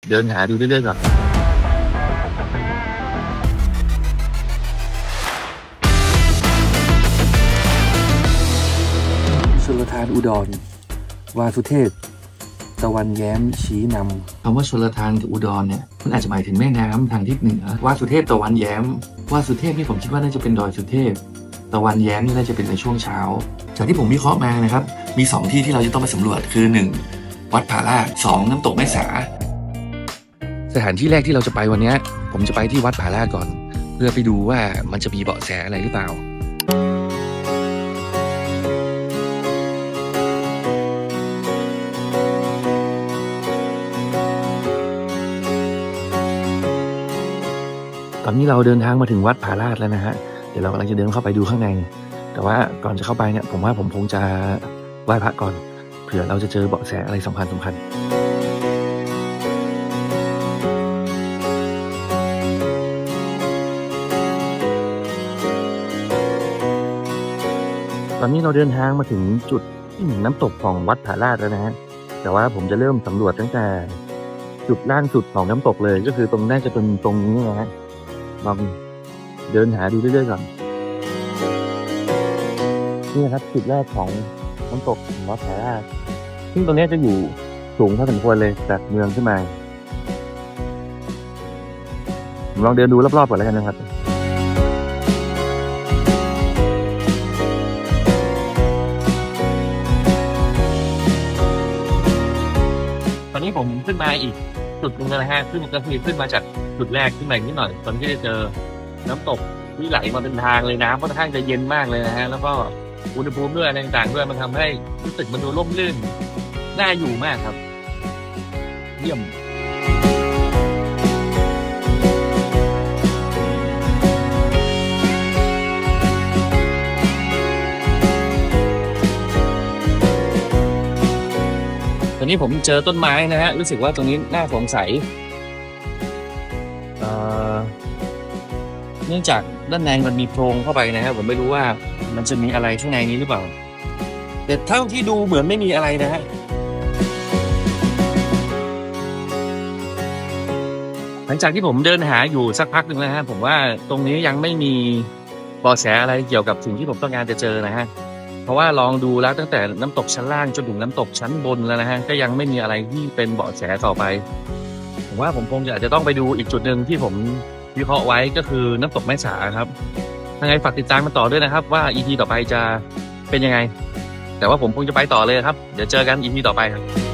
เดินหาดูเรื่อยๆก่อนชลทานอุดรวาสุเทพตะวันแย้มชี้นำคำว่าชลทานอุดรเนี่ยมันอาจจะหมายถึงแม่น้ำทางทิศเหนือวาสุเทพตะวันแย้มวาสุเทพนี่ผมคิดว่าน่าจะเป็นดอยสุเทพตะวันแย้มนี่น่าจะเป็นในช่วงเช้าจากที่ผมวิเคราะห์มานะครับมี2ที่ที่เราจะต้องไปสำรวจคือ1วัดผาลาด2น้ำตกแม่สาสถานที่แรกที่เราจะไปวันนี้ผมจะไปที่วัดผาลาดก่อนเพื่อไปดูว่ามันจะมีเบาะแสอะไรหรือเปล่าตอนนี้เราเดินทางมาถึงวัดผาลาดแล้วนะฮะเดี๋ยวเรากำลังจะเดินเข้าไปดูข้างในแต่ว่าก่อนจะเข้าไปเนี่ยผมว่าผมคงจะไหว้พระก่อนเผื่อเราจะเจอเบาะแสอะไรสำคัญตอนนี้เราเดินทางมาถึงจุดน้ำตกของวัดผาลาดแล้วนะฮะแต่ว่าผมจะเริ่มสำรวจตั้งแต่จุดล่างสุดของน้ำตกเลยก็คือตรงน่าจะเป็นตรงนี้นะฮะลองเดินหาดูเรื่อยๆก่อนนี่นะครับจุดแรกของน้ำตกวัดผาลาดซึ่งตรงนี้จะอยู่สูงพอสมควรเลยจากเมืองขึ้นมาผมลองเดินดูรอบๆก่อนแล้วกันนะครับตอนนี้ผมขึ้นมาอีกจุดนึงนะฮะซึ่งก็คือขึ้นมาจากจุดแรกขึ้นมานิดหน่อยตอนที่จะเจอน้ำตกที่ไหลมาเป็นทางเลยน้ำค่อนข้างจะเย็นมากเลยนะฮะแล้วก็อุณหภูมิด้วยอะไรต่างๆด้วยมันทำให้รู้สึกมันดูร่มรื่นน่าอยู่มากครับเยี่ยมตอนนี้ผมเจอต้นไม้นะฮะรู้สึกว่าตรงนี้น่าสงสัยเนื่องจากด้านในมันมีโพรงเข้าไปนะครับผมไม่รู้ว่ามันจะมีอะไรข้างในนี้หรือเปล่าแต่เท่าที่ดูเหมือนไม่มีอะไรนะฮะหลังจากที่ผมเดินหาอยู่สักพักหนึ่งนะฮะผมว่าตรงนี้ยังไม่มีเบาะแสอะไรเกี่ยวกับสิ่งที่ผมต้องการจะเจอนะฮะเพราะว่าลองดูแล้วตั้งแต่น้ำตกชั้นล่างจนถึงน้ำตกชั้นบนแล้วนะฮะก็ยังไม่มีอะไรที่เป็นเบาะแสต่อไปผมว่าผมคงจะต้องไปดูอีกจุดหนึ่งที่ผมวิเคราะห์ไว้ก็คือน้ำตกแม่สาครับยังไงฝากติดตามกันต่อด้วยนะครับว่า EP ต่อไปจะเป็นยังไงแต่ว่าผมคงจะไปต่อเลยครับเดี๋ยวเจอกัน EP ต่อไปครับ